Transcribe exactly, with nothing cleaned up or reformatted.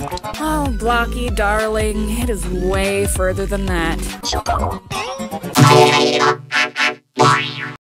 Oh, Blocky, darling, it is way further than that. Csupo.